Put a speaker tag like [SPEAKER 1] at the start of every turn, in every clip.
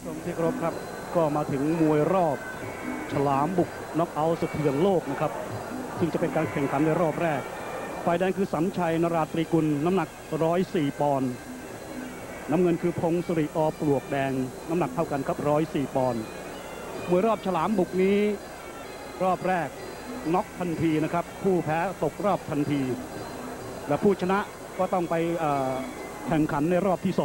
[SPEAKER 1] ชมที่เคารพครับก็มาถึงมวยรอบฉลามบุกน็อกเอาท์สะเทือนโลกนะครับซึ่งจะเป็นการแข่งขันในรอบแรกฝ่ายแดงคือสัญชัยนราตรีกุลน้ำหนัก104ปอนด์น้ำเงินคือพงศริ อ.ปลวกแดงน้ำหนักเท่ากันครับ104ปอนด์มวยรอบฉลามบุกนี้รอบแรกน็อกทันทีนะครับผู้แพ้ตกรอบทันทีและผู้ชนะก็ต้องไปแข่งขันในรอบที่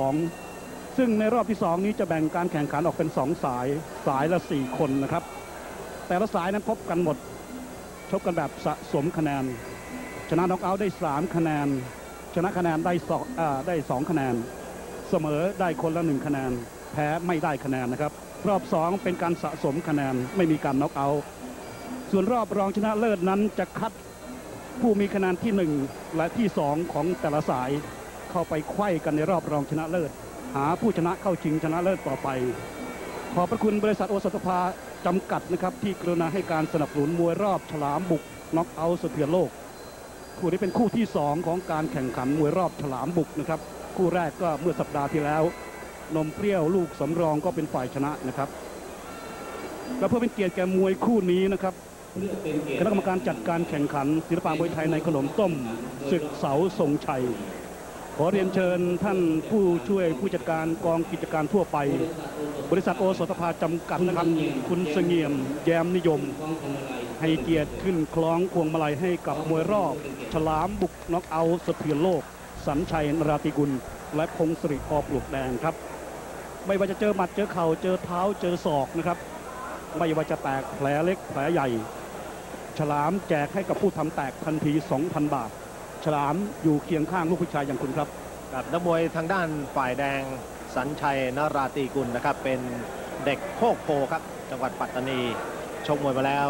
[SPEAKER 1] 2ซึ่งในรอบที่2นี้จะแบ่งการแข่งขันออกเป็น2สายละ4คนนะครับแต่ละสายนั้นพบกันหมดชกกันแบบสะสมคะแนนชนะน็อกเอาท์ได้3คะแนนชนะคะแนนได้2คะแนนเสมอได้คนละ1คะแนนแพ้ไม่ได้คะแนนนะครับรอบ2เป็นการสะสมคะแนนไม่มีการน็อกเอาท์ส่วนรอบรองชนะเลิศนั้นจะคัดผู้มีคะแนนที่1และที่2ของแต่ละสายเข้าไปไขว้กันในรอบรองชนะเลิศหาผู้ชนะเข้าชิงชนะเลิศต่อไปขอบพระคุณบริษัทโอสถภาจำกัดนะครับที่กรุณาให้การสนับสนุนมวยรอบฉลามบุกน็อกเอาท์สะเทือนโลกคู่นี้เป็นคู่ที่2ของการแข่งขันมวยรอบฉลามบุกนะครับคู่แรกก็เมื่อสัปดาห์ที่แล้วนมเปรี้ยวลูกสำรองก็เป็นฝ่ายชนะนะครับและเพื่อเป็นเกียรติแก่มวยคู่นี้นะครับคณะกรรมการจัดการแข่งขันศิลปะมวยไทยในขนมต้มศึกเสาทรงชัยขอเรียนเชิญท่านผู้ช่วยผู้จัดการกองกิจการทั่วไปบริษัทโอสถภาจำกัดนะครับคุณเสงี่ยมแย้มนิยมให้เกียรติขึ้นคล้องพวงมาลัยให้กับมวยรอบฉลามบุกน็อกเอาท์สะเทือนโลกสัญชัยนราตรีกุลและพงศริ อ.ปลวกแดงครับไม่ว่าจะเจอหมัดเจอเข่าเจอเท้าเจอศอกนะครับไม่ว่าจะแตกแผลเล็กแผลใหญ่ฉลามแจกให้กับผู้ทำแตกทันที 2,000 บาทฉลามอยู่เคียงข้างลูกผู้ชายอย่างคุณครับ
[SPEAKER 2] กับนักมวยทางด้านฝ่ายแดงสัญชัยนราตรีกุลนะครับเป็นเด็กโคกโพครับจังหวัดปัตตานีชกมวยมาแล้ว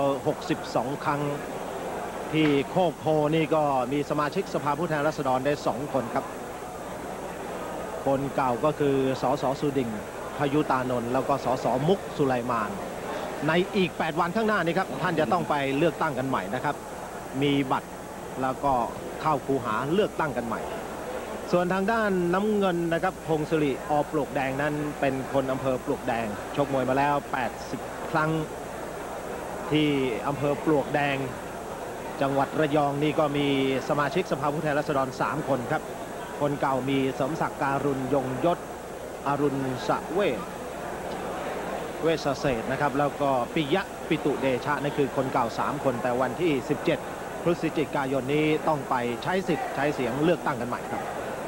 [SPEAKER 2] 62ครั้งที่โคกโพนี่ก็มีสมาชิกสภาผู้แทนราษฎรได้2คนครับคนเก่าก็คือสสสุดิ่งพยุตานนท์แล้วก็สสมุกสุไลมานในอีก8วันข้างหน้านี้ครับท่านจะต้องไปเลือกตั้งกันใหม่นะครับมีบัตรแล้วก็เข้าคูหาเลือกตั้งกันใหม่ส่วนทางด้านน้ำเงินนะครับพงศริ อ.ปลวกแดงนั้นเป็นคนอำเภอปลวกแดงชกมวยมาแล้ว80ครั้งที่อำเภอปลวกแดงจังหวัดระยองนี่ก็มีสมาชิกสภาผู้แทนราษฎร3คนครับคนเก่ามีสมศักดิ์การุณยงยศอรุณสะเวชเศษนะครับแล้วก็ปิยะปิตุเดชะนั่นคือคนเก่า3คนแต่วันที่17พฤศจิกายนนี้ต้องไปใช้สิทธิ์ใช้เสียงเลือกตั้งกันใหม่ครับ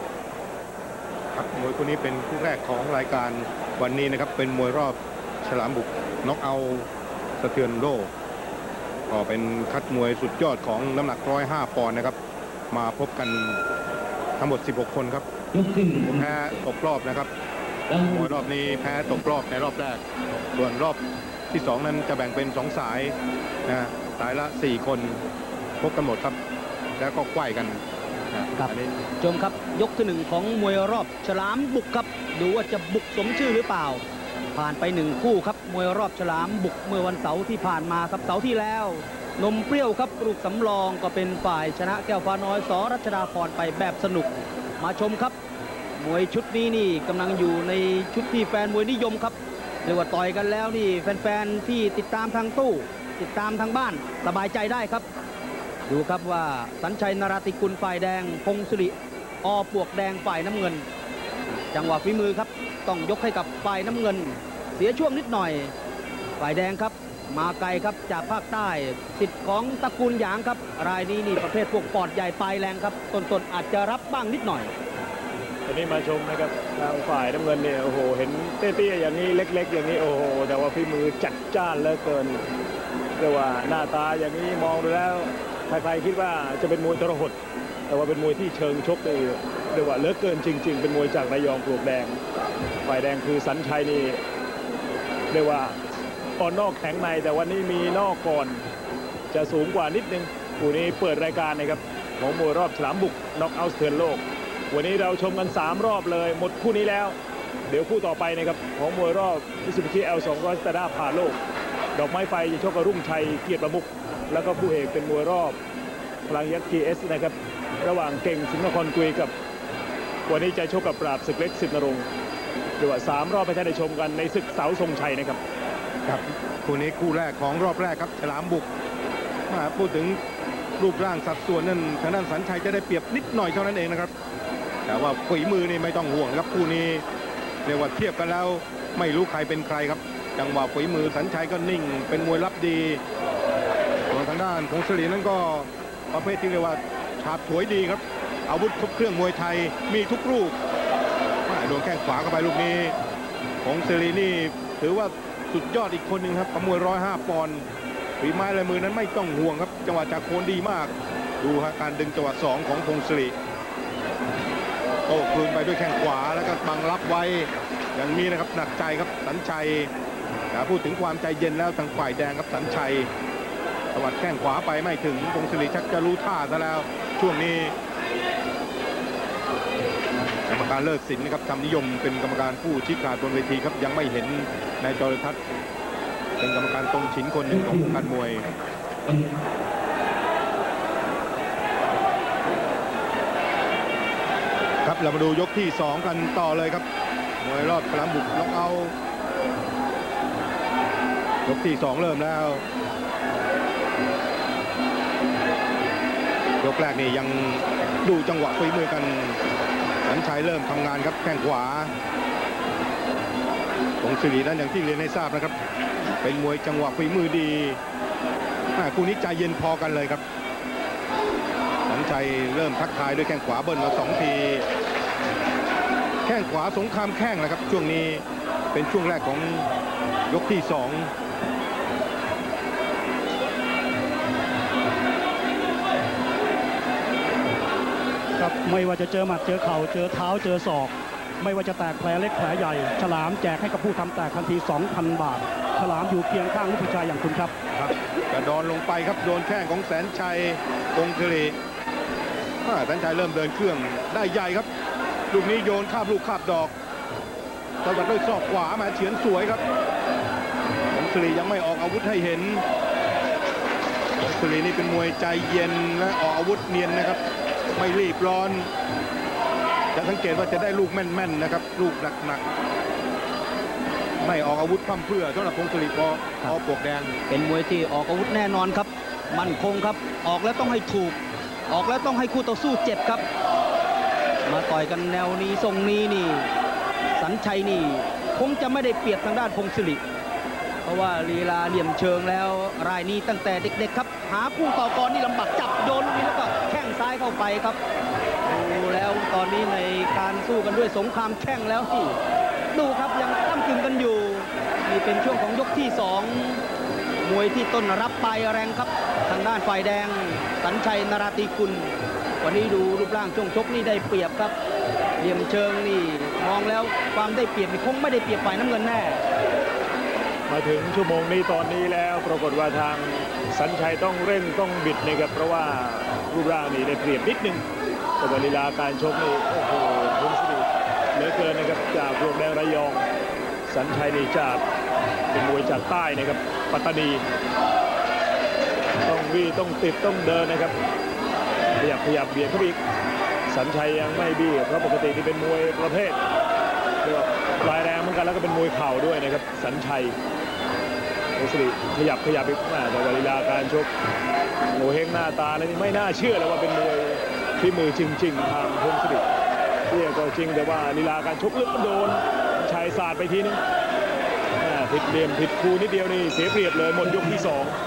[SPEAKER 3] มวยคู่นี้เป็นคู่แรกของรายการวันนี้นะครับเป็นมวยรอบฉลามบุกน็อกเอาท์สะเทือนโลกก็เป็นคัดมวยสุดยอดของน้ำหนัก105ปอนด์นะครับมาพบกันทั้งหมด16คนครับแพ้ตกรอบนะครับมวยรอบนี้แพ้ตกรอบในรอบแรกส่วนรอบที่2นั้นจะแบ่งเป็น2สายนะสายละ4คนพบกันหมดครับแล้วก็ไขว้กัน
[SPEAKER 1] ครับชมครับยกที่1ของมวยรอบฉลามบุกครับดูว่าจะบุกสมชื่อหรือเปล่าผ่านไป1คู่ครับมวยรอบฉลามบุกเมื่อวันเสาร์ที่ผ่านมาครับเสาร์ที่แล้วนมเปรี้ยวครับลูกสำรองก็เป็นฝ่ายชนะแก้วฟ้าน้อยส.รัชดาพรไปแบบสนุกมาชมครับมวยชุดนี้นี่กำลังอยู่ในชุดที่แฟนมวยนิยมครับเรียกว่าต่อยกันแล้วนี่แฟนๆที่ติดตามทางตู้ติดตามทางบ้านสบายใจได้ครับดูครับว่าสัญชัยนราตรีกุลฝ่ายแดงพงศริ อ.ปลวกแดงฝ่ายน้ำเงินจังหวะฝีมือครับต้องยกให้กับฝ่ายน้ำเงินเสียช่วงนิดหน่อยฝ่ายแดงครับมาไกลครับจากภาคใต้สิทธิ์ของตระกูลหยางครับรายนี้นี่ประเภทพวกปอดใหญ่ปลายแรงครับต้นอาจจะรับบ้างนิดหน่อย
[SPEAKER 4] วันนี้มาชมนะครับทางฝ่ายน้ำเงินเนี่ยโอ้โหเห็นเตี้ยๆอย่างนี้เล็กๆอย่างนี้โอ้โหแต่ว่าฝีมือจัดจ้านเหลือเกินเรียกว่าหน้าตาอย่างนี้มองดูแล้วใครๆคิดว่าจะเป็นมวยทรหดแต่ว่าเป็นมวยที่เชิงชกเลยเรียกว่าเหลือเกินจริงๆเป็นมวยจากระยองปลวกแดงฝ่ายแดงคือสัญชัยนี่เรียกว่าอ่อนนอกแข็งในแต่วันนี้มีนอกก่อนจะสูงกว่านิดนึงคู่นี้เปิดรายการนะครับของมวยรอบฉลามบุกน็อกเอาท์สะเทือนโลกวันนี้เราชมกัน3รอบเลยหมดคู่นี้แล้วเดี๋ยวคู่ต่อไปนะครับของมวยรอบมิซูบิชิ L200 สตาร์ด้าผ่าโลกดอกไม้ไฟจะชกกับรุ่งชัยเกียรติประมุขแล้วก็คู่เอกเป็นมวยรอบพลังยักษ์ GS นะครับระหว่างเก่งสิงห์นครกุยกับวันนี้จะชกกับปราบศึกเล็กสิทธิ์นรงค์หรือว่า3 รอบไปท่านได้ชมกันในศึกเสาทรงชัยนะครับ
[SPEAKER 3] ครับคู่นี้คู่แรกของรอบแรกครับฉลามบุกพูดถึงรูปร่างสัดส่วนนั้นทางด้านสัญชัยจะได้เปรียบนิดหน่อยเท่านั้นเองนะครับแต่ว่าฝีมือนี่ไม่ต้องห่วงครับคู่นี้เรียกว่าเทียบกันแล้วไม่รู้ใครเป็นใครครับจังหวะฝีมือสัญชัยก็นิ่งเป็นมวยรับดีส่วนทางด้านของเสรีนั้นก็ประเภทที่เรียกว่าฉาบฉวยดีครับอาวุธครบเครื่องมวยไทยมีทุกรูปโดนแข้งขวาเข้าไปลูกนี้ของเสรีนี่ถือว่าสุดยอดอีกคนหนึ่งครับมวย105 ปอนด์ฝีไม้ลายมือนั้นไม่ต้องห่วงครับจังหวะจากโคนดีมากดูฮะการดึงจังหวะ2ของพงศิริโต้คืนไปด้วยแข้งขวาแล้วก็บังรับไว้อย่างนี้นะครับหนักใจครับสัญชัยพูดถึงความใจเย็นแล้วทางฝ่ายแดงครับสัญชัยตวัดแข้งขวาไปไม่ถึงพงศิริชักจะรู้ท่าซะแล้วช่วงนี้กรรมการเลิศศิลป์นะครับทำนิยมเป็นกรรมการผู้ชี้ขาดบนเวทีครับยังไม่เห็นในจอโทรทัศน์เป็นกรรมการตรงฉินคนหนึ่งของวงการมวยครับเรามาดูยกที่2กันต่อเลยครับมวยรอบฉลามบุกน็อกเอาท์ยกที่2เริ่มแล้วยกแรกนี่ยังดูจังหวะฝีมือกันสัญชัยเริ่มทำงานครับแข้งขวาพงศิรินั้นอย่างที่เรียนให้ทราบนะครับเป็นมวยจังหวะฝีมือดีคู่นี้ใจเย็นพอกันเลยครับสัญชัยเริ่มทักทายด้วยแข้งขวาเบิ้ลมา2 ทีแข้งขวาสงครามแข้งนะครับช่วงนี้เป็นช่วงแรกของยกที่2
[SPEAKER 1] ครับไม่ว่าจะเจอหมัดเจอเข่าเจอเท้าเจอศอกไม่ว่าจะแตกแผลเล็กแผลใหญ่ฉลามแจกให้กับผู้ทำแตกทันที 2,000 บาทฉลามอยู่เคียงข้างลูกผู้ชายอย่างคุณครับ
[SPEAKER 3] กระดอนลงไปครับโดนแข้งของแสนชัยพงศิริแสนชัยเริ่มเดินเครื่องได้ใหญ่ครับลูกนี้โยนคาบลูกคาบดอกตวัดด้วยศอกขวามาเฉือนสวยครับพงศิริยังไม่ออกอาวุธให้เห็นพงศิรินี่เป็นมวยใจเย็นและออกอาวุธเนียนนะครับไม่รีบร้อนจะสังเกตว่าจะได้ลูกแม่นๆนะครับลูกหนักๆไม่ออกอาวุธพร่ำเพรื่อสำหรับพงศิริพอปวกแดง
[SPEAKER 5] เป็นมวยที่ออกอาวุธแน่นอนครับมั่นคงครับออกแล้วต้องให้ถูกออกแล้วต้องให้คู่ต่อสู้เจ็บครับมาต่อยกันแนวนี้ทรงนี้นี่สัญชัยนี่คงจะไม่ได้เปรียบทางด้านพงศิริเพราะว่าลีลาเหลี่ยมเชิงแล้วรายนี้ตั้งแต่เด็กๆครับหาคู่ต่อกรนี่ลำบากจับโดนลูกนี้แล้วก็แข้งซ้ายเข้าไปครับดูแล้วตอนนี้ในการสู้กันด้วยสงครามแข้งแล้วที่ดูครับยังก้ำกึ่งกันอยู่นี่เป็นช่วงของยกที่2มวยที่ต้นรับปลายแรงครับทางด้านฝ่ายแดงสัญชัยนราตรีกุลวันนี้ดูรูปร่างช่วงชกนี่ได้เปรียบครับเหลี่ยมเชิงนี่มองแล้วความได้เปรียบนี่คงไม่ได้เปรียบฝ่ายน้ำเงินแน่
[SPEAKER 4] มาถึงชั่วโมงนี้ตอนนี้แล้วปรากฏว่าทางสัญชัยต้องเร่งต้องบิดนะครับเพราะว่ารูปร่างนี่ได้เปรียบนิดนึงแต่ว่าลีลาการชกนี่โอ้โหพงศิริเหลือเกินนะครับจากพวกแดงระยองสัญชัยนี่จากเป็นมวยจากใต้นะครับปัตตานีต้องวิ่งต้องติดต้องเดินนะครับขยับเบียดเข้าไปอีกสัญชัยยังไม่บี้เพราะปกตินี่เป็นมวยประเภทปลายแรงเหมือนกันแล้วก็เป็นมวยเข่าด้วยนะครับสัญชัยพงศิริขยับอีกแต่ว่าลีลาการชกโง่เฮงหน้าตานี่ไม่น่าเชื่อเลยว่าเป็นมวยฝีมือจริงๆทางพงศิริเที่ยก็จริงแต่ว่าลีลาการชกเลือดโดนชัยศาสตร์ไปทีนึงผิดเหลี่ยมผิดคู่นิดเดียวนี่เสียเปรียบเลยหมดยกที่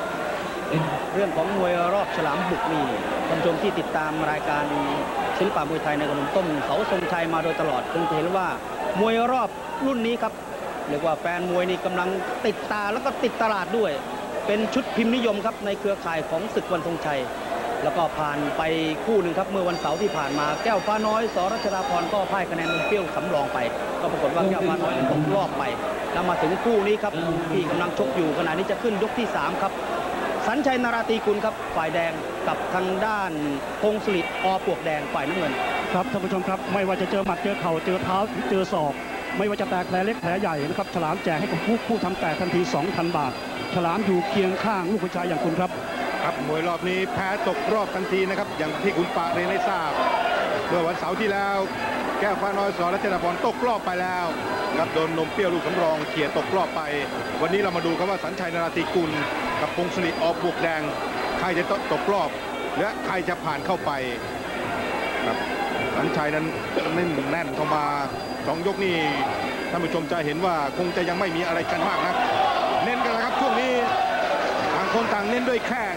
[SPEAKER 4] 2
[SPEAKER 5] เรื่องของมวยรอบฉลามบุกนี่ท่านผู้ชมที่ติดตามรายการศิลปะมวยไทยในขนมต้มเสาทรงชัยมาโดยตลอดคงจะเห็นว่ามวยรอบรุ่นนี้ครับเรียกว่าแฟนมวยนี่กำลังติดตาแล้วก็ติดตลาดด้วยเป็นชุดพิมพ์นิยมครับในเครือข่ายของศึกวันทรงชัยแล้วก็ผ่านไปคู่หนึ่งครับเมื่อวันเสาร์ที่ผ่านมาแก้วฟ้าน้อยสรัชดาพรก็พ่ายคะแนนเปรี้ยวสำรองไปก็ปรากฏว่าแก้วฟ้าน้อยตกรอบไปแล้วมาถึงคู่นี้ครับที่กำลังชกอยู่ขณะนี้จะขึ้นยกที่3ครับสัญชัยนราตรีกุลครับฝ่ายแดงกับทางด้านพงศิริปวกแดงฝ่ายน้ำเงิน
[SPEAKER 1] ครับท่านผู้ชมครับไม่ว่าจะเจอหมัดเจอเข่าเจอเท้าเจอศอกไม่ว่าจะแตกแผลเล็กแผลใหญ่นะครับฉลามแจกให้กับผู้ทำแตกทันที 2,000 บาทฉลามอยู่เคียงข้างลูกผู้ชายอย่างคุณครับ
[SPEAKER 3] ครับมวยรอบนี้แพ้ตกรอบทันทีนะครับอย่างที่คุณปาเรียนให้ทราบเมื่อวันเสาร์ที่แล้วแก้วฟ้าน้อยสรัชดาพรตกรอบไปแล้วครับโดนนมเปรี้ยวลูกสำรองเขี่ยตกรอบไปวันนี้เรามาดูครับว่าสัญชัยนราธิกุลกับพงศริออกบวกแดงใครจะตกรอบและใครจะผ่านเข้าไปครับสัญชัยนั้นแน่นเข้ามา2 ยกนี่ท่านผู้ชมจะเห็นว่าคงจะยังไม่มีอะไรกันมากนะเน้นกันแล้วครับช่วงนี้ต่างคนต่างเน้นด้วยแข้ง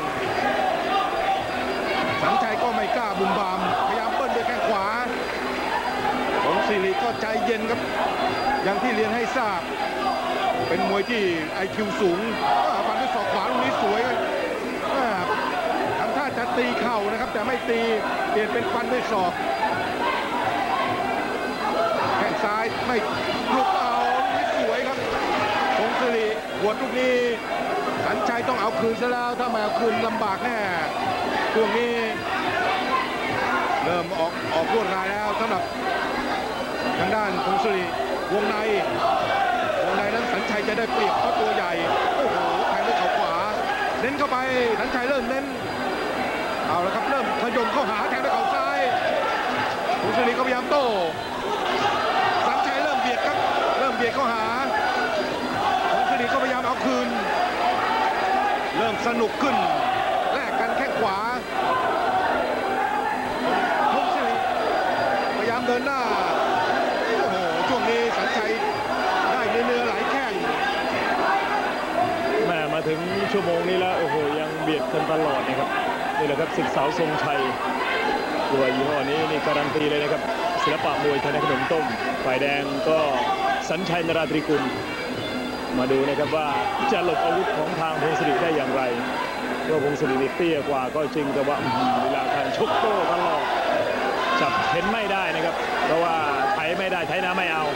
[SPEAKER 3] สัญชัยก็ไม่กล้าบุ่มบามพยายามเบิ้ลด้วยแข้งขวาพงศริก็ใจเย็นครับอย่างที่เรียนให้ทราบเป็นมวยที่ IQ สูงฟันด้วยศอกขวาลูกนี้สวยกันทำท่าจะตีเข่านะครับแต่ไม่ตีเปลี่ยนเป็นฟันด้วยศอกแข้งซ้ายไม่หลุดเอาลูกนี้สวยครับพงศริหัวลูกนี้สัญชัยต้องเอาคืนซะแล้วถ้าไม่เอาคืนลำบากแน่ช่วงนี้เริ่มออกรวดรายแล้วสำหรับทางด้านพงศริวงในนั้นสัญชัยจะได้เปรียบเพราะตัวใหญ่โอ้โหแทงด้วยเข่าขวาเน้นเข้าไปสัญชัยเริ่มเน้นเอาละครับเริ่มขยมเข้าหาแทงด้วยเข่าซ้ายพงศริก็พยายามโต้สัญชัยเริ่มเบียดครับเริ่มเบียดเข้าหาพงศริก็พยายามเอาคืนเริ่มสนุกขึ้นแลกกันแข้งขวาพงศริพยายามเดินหน้าโอ้โหช่วงนี้สัญชัยได้เนื้อหลายแข้ง
[SPEAKER 4] แม่มาถึงชั่วโมงนี้แล้วโอ้โหยังเบียดกันตลอดนะครับนี่แหละครับศึกสาวทรงชัยตัวยี่ห้อนี้นี่การันตีเลยนะครับศิลปะมวยไทยในขนมต้มฝ่ายแดงก็สัญชัยนราธิกุลมาดูนะครับว่าจะหลบอาวุธของทางพงศริได้อย่างไรว่าพงศริเตี้ยกว่าก็จริงแต่ว่าเวลาการชกโต้ตลอดจับเห็นไม่ได้นะครับเพราะว่าไถไม่ได้ไถน้ำไม่เอา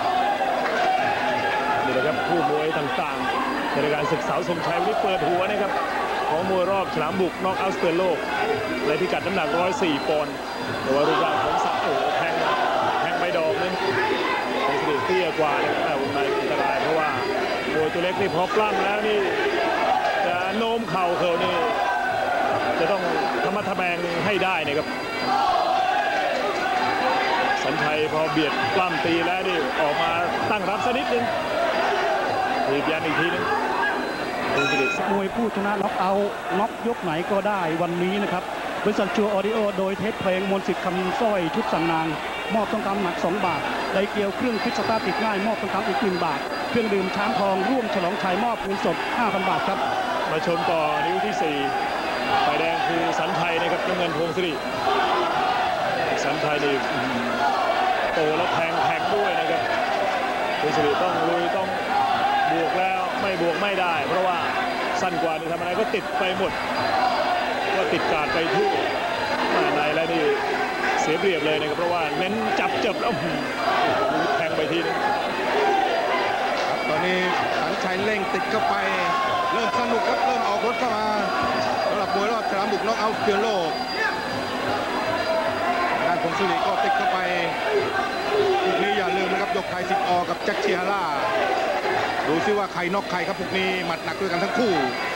[SPEAKER 4] นี่แหละครับผู้มวยต่างๆในการศึกษาสมชัยวันนี้เปิดหัวนะครับของมวยรอบฉลามบุกน็อกเอาท์เตือนโลกในพิกัดน้ำหนัก104 ปอนด์แต่ว่ารูปร่างของสักโอ้แทงไปดอกนึงพงศริเตี้ยกว่านะครับแต่วงในอันตรายเพราะว่ามวยตัวเล็กนี่พอปล้ำแล้วนี่จะโน้มเข่านี่จะต้องทำมัดทะแบงให้ได้นะครับสัญชัยพอเบียดปล้ำตีแล้วนี่ออกมาตั้งรับสักนิดนึงถีบยันอีกทีนึง
[SPEAKER 1] มวยผู้ชนะน็อกเอาน็อกยกไหนก็ได้วันนี้นะครับบริษัทชัวร์ออดิโอโดยเทปเพลงมนต์สิทธิ์คำสร้อยชุดสั่งนางมอบทองคำหนัก2 บาทไดเกียวเครื่องฟิตสตาร์ทติดง่ายมอบทองคำอีก1 บาทเครื่องดื่มช้างทองร่วมฉลองชัยมอบเงินสด 5,000 บาทครับ
[SPEAKER 4] มาชมต่อนิ้วที่4ฝ่ายแดงคือสัญชัยนะครับน้ำเงินพงศริสัญชัยนี่โตแล้วแทงด้วยนะครับพงศริต้องลุยต้องบวกแล้วไม่บวกไม่ได้เพราะว่าสั้นกว่านี่ทำอะไรก็ติดไปหมดก็ติดการไปทั่วในแล้วนี่เสียเปรียบเลยนะครับเพราะว่าเน้นจับแล้วแทงไปทีนึง
[SPEAKER 3] ตอนนี้สัญชัยเร่งติดเข้าไปเริ่มสนุกครับเริ่มออกรถเข้ามาสำหรับมวยรอบฉลามบุกน็อกเอาท์เตือนโลกด้านพงศริก็ติดเข้าไปพวกนี้อย่าลืมนะครับยกไทย10 อกับแจ็คเชียร่าดูซิว่าใครน็อกใครครับพวกนี้หมัดหนักด้วยกันทั้งคู่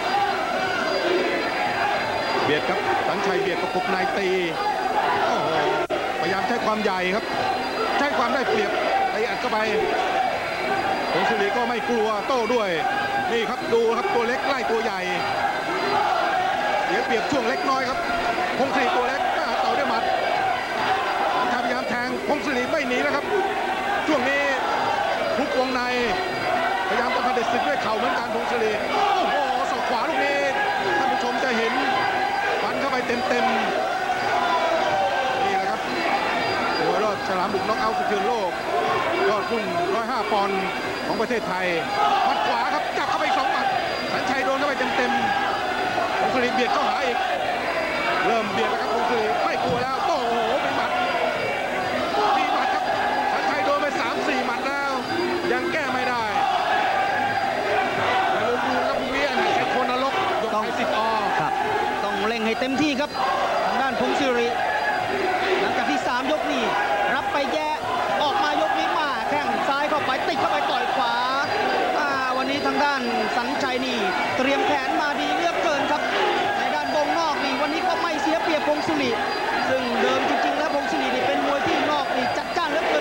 [SPEAKER 3] เบียดครับสัญชัยเบียดประกบนายตีโอ้โหพยายามใช้ความใหญ่ครับใช้ความได้เปรียบไปอัดเข้าไปพงศริก็ไม่กลัวโต้ด้วยนี่ครับดูครับตัวเล็กไล่ตัวใหญ่เสียเปรียบช่วงเล็กน้อยครับพงศริตัวเล็กต่อด้วยหมัดพยายามแทงพงศริไม่หนีนะครับช่วงนี้ทุกวงในพยายามจะผลิตศึกด้วยเข่าเหมือนกันพงศริโอ้โหศอกขวาลูกนี้ท่านผู้ชมจะเห็นฟันเข้าไปเต็มนี่แหละครับมวยรอบฉลามบุกน็อกเอาท์สะเทือนโลกยอดรุ่ง105 ปอนด์ของประเทศไทยหมัดขวาครับจับเข้าไป2 หมัดสัญชัยโดนเข้าไปเต็มพงศริเบียดเข้าหาอีกเริ่มเบียดแล้วครับพงศริไม่กลัวแล้วโอ้โหเป็นหมัดครับสัญชัยโดนไป 3-4 หมัดแล้วยังแก้ไม่ได้อย่าลืมดูครับเวียนไอ้คนนรกยกไทย10 อ
[SPEAKER 5] ครับต้องเร่งให้เต็มที่ครับทางด้านพงศริหลังจากที่3 ยกนี่รับไปแย่ออกมายกนี้มาแข้งซ้ายเข้าไปติดเข้าไปต่อยขวาวันนี้ทางด้านสัญชัยนี่เตรียมแขนมาดีเหลือกเกินครับในด้านวงนอกนี่วันนี้ก็ไม่เสียเปรียบพงศริซึ่งเดิมจริงๆแล้วพงศรินี่เป็นมวยที่นอกนี่จัดจ้านเหลือเกิน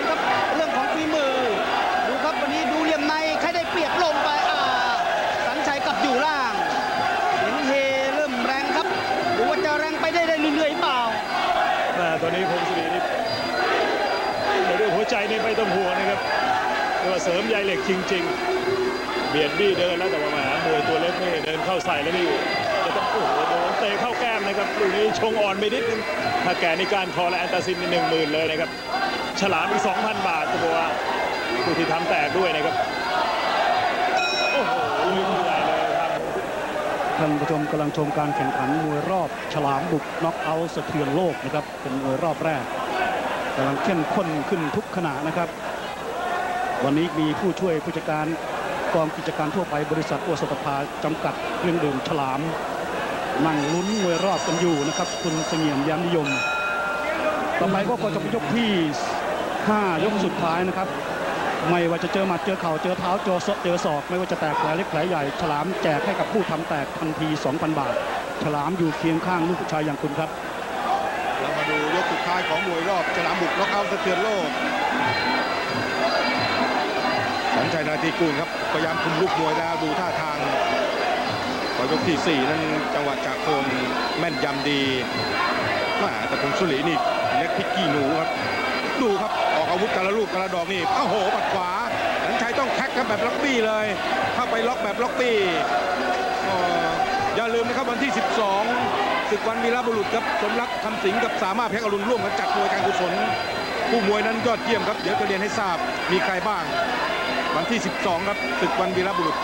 [SPEAKER 4] จริงๆเบียดบี้เดินแล้วแต่ว่ามวยตัวเล็กนี่เดินเข้าใส่แล้วนี่จะต้องโอ้โหโดนเตะเข้าแก้มนะครับลูกนี้ชงอ่อนไปนิดนึงถ้าแกนี่การคอและแอนตาซินนี่10,000เลยนะครับฉลามอีก 2,000 บาทก็บอกว่าผู้ที่ทำแตกด้วยนะครับโอ้โหลุยใหญ่เลยครับ
[SPEAKER 1] ท่านผู้ชมกำลังชมการแข่งขันมวยรอบฉลามบุกน็อกเอาท์สะเทือนโลกนะครับเป็นมวยรอบแรกกำลังเข้มข้นขึ้นทุกขณะนะครับวันนี้มีผู้ช่วยผู้จัดการกองกิจการทั่วไปบริษัทโอสถภาจำกัดเครื่องดื่มฉลามนั่งลุ้นมวยรอบกันอยู่นะครับคุณเสงี่ยมยามนิยมต่อไปก็จะเป็นยกที่5ยกสุดท้ายนะครับไม่ว่าจะเจอหมัดเจอเข่าเจอเท้าเจอศอกไม่ว่าจะแตกแผลเล็กแผลใหญ่ฉลามแจกให้กับผู้ทำแตกทันที 2,000 บาทฉลามอยู่เคียงข้างลูกผู้ชายอย่างคุณครับ
[SPEAKER 3] เรามาดูยกสุดท้ายของมวยรอบฉลามบุกน็อกเอาท์สะเทือนโลกสัญชัยนาทีกูลครับพยายามคุมลูกมวยแล้วดูท่าทางพอยกที่4นั้นจังหวะจากโคนแม่นยำดีแต่พงสุรีนี่เล็กพิกกี้หนูครับดูครับออกอาวุธแต่ละลูกแต่ละดอกนี่โอ้โหปัดขวาสัญชัยต้องแท็กครับแบบล็อกบี้เลยเข้าไปล็อกแบบล็อกบี้อย่าลืมนะครับวันที่12ศึกวันวีรบุรุษครับสมรักคำสิงห์กับสามารถเพชรอรุณร่วมกันจัดมวยการกุศลผู้มวยนั้นยอดเยี่ยมครับเดี๋ยวจะเรียนให้ทราบมีใครบ้างวันที่12ครับศึกวันวีรบุรุษ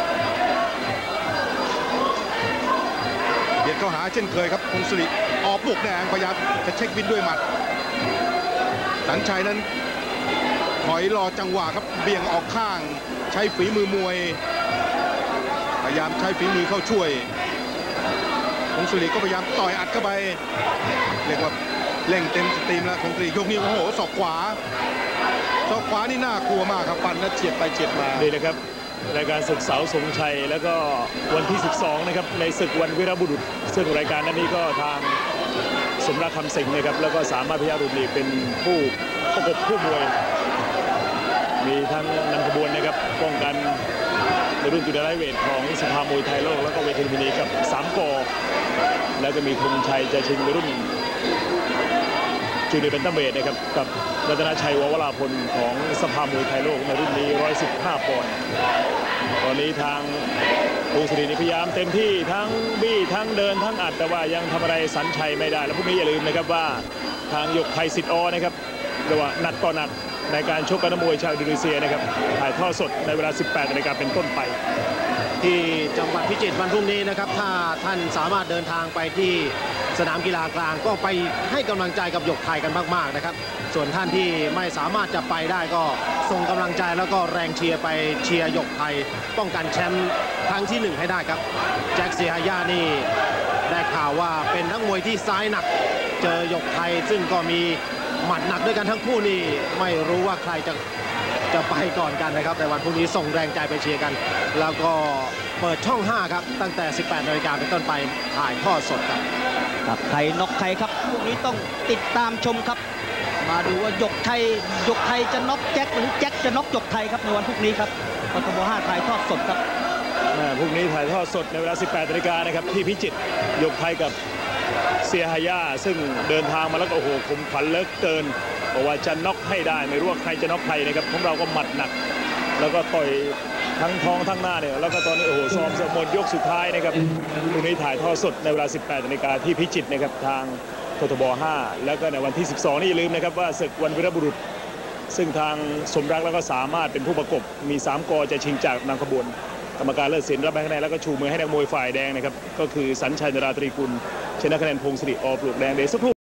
[SPEAKER 3] เบียดเข้าหาเช่นเคยครับพงศริออกบุกแดงพยายามจะเช็คบินด้วยหมัดสัญชัยนั้นถอยรอจังหวะครับเบี่ยงออกข้างใช้ฝีมือมวยพยายามใช้ฝีมือเข้าช่วยพงศริก็พยายามต่อยอัดเข้าไปเรียกว่าเร่งเต็มสตรีมแล้วพงศริยกนี้โอ้โหศอกขวานี่น่ากลัวมากครับฟันแล้วเฉียดไปเฉียดมา
[SPEAKER 4] ดีเลยครับรายการศึกเสาสงชัยแล้วก็วันที่12นะครับในศึกวันวีรบุรุษซึ่งรายการนั้นนี้ก็ทางสมรักคำสิงห์นะครับแล้วก็สามารถพยารุณีเป็นผู้ประกบคู่มวยมีทั้งนำขบวนนะครับป้องกันในรุ่นจูเนียร์ไลท์เวทของสภามวยไทยโลกแล้วก็เวทีลุมพินีกับ3 ก.แล้วก็มีธงชัยจะชิงในรุ่นจูเนียร์เบนตัมเวทนะครับกับรัตนชัยววราพลของสภามวยไทยโลกในรุ่นนี้115 ปอนด์ตอนนี้ทางพงศรีนี่พยายามเต็มที่ทั้งบี้ทั้งเดินทั้งอัดแต่ว่ายังทำอะไรสัญชัยไม่ได้แล้วพวกนี้อย่าลืมนะครับว่าทางหยกไทยสิทธิ์อนะครับเรียกว่าหนักต่อหนักในการชกกับนักมวยชาวอินโดนีเซียนะครับถ่ายทอดสดในเวลา 18 นาฬิกาเป็นต้นไป
[SPEAKER 2] ที่จังหวัดพิจิตรวันพรุ่งนี้นะครับถ้าท่านสามารถเดินทางไปที่สนามกีฬากลางก็ไปให้กำลังใจกับหยกไทยกันมากๆนะครับส่วนท่านที่ไม่สามารถจะไปได้ก็ส่งกำลังใจแล้วก็แรงเชียร์ไปเชียร์หยกไทยป้องกันแชมป์ครั้งที่1ให้ได้ครับแจ็คเซียฮายานี่ได้ข่าวว่าเป็นนักมวยที่ซ้ายหนักเจอหยกไทยซึ่งก็มีหมัดหนักด้วยกันทั้งคู่นี่ไม่รู้ว่าใครจะไปก่อนกันนะครับแต่วันพรุ่งนี้ส่งแรงใจไปเชียร์กันแล้วก็เปิดช่อง5ครับตั้งแต่ 18 นาฬิกาเป็นต้นไปถ่ายทอดสดครับ
[SPEAKER 5] ใครน็อกใครครับพรุ่งนี้ต้องติดตามชมครับมาดูว่าหยกไทยจะน็อกแจ็คหรือแจ็คจะน็อกหยกไทยครับในวันพรุ่งนี้ครับกทบ5ถ่ายทอดสดครับ
[SPEAKER 4] พรุ่งนี้ถ่ายทอดสดในเวลา 18 นาฬิกานะครับที่พิจิตรหยกไทยกับเซียฮายาซึ่งเดินทางมาแล้วก็โอ้โหคมขวัญเหลือเกินบอกว่าจะน็อกให้ได้ไม่รู้ว่าใครจะน็อกใครนะครับของเราก็หมัดหนักแล้วก็ต่อยทั้งท้องทั้งหน้าเนี่ยแล้วก็ตอนนี้โอ้โหซ้อมหมดยกสุดท้ายนะครับพรุ่งนี้ถ่ายทอดสดในเวลา 18 นาฬิกาที่พิจิตรนะครับทางกทบ5แล้วก็ในวันที่12นี่อย่าลืมนะครับว่าศึกวันวีรบุรุษซึ่งทางสมรักแล้วก็สามารถเป็นผู้ประกบมี3 ก.จะชิงจากนำขบวนกรรมการเลิศศิลป์รับคะแนนแล้วก็ชูมือให้นักมวยฝ่ายแดงนะครับก็คือสัญชัยนราตรีกุลชนะคะแนนพงศริ อ.ปลวกแดงเดชสักครู่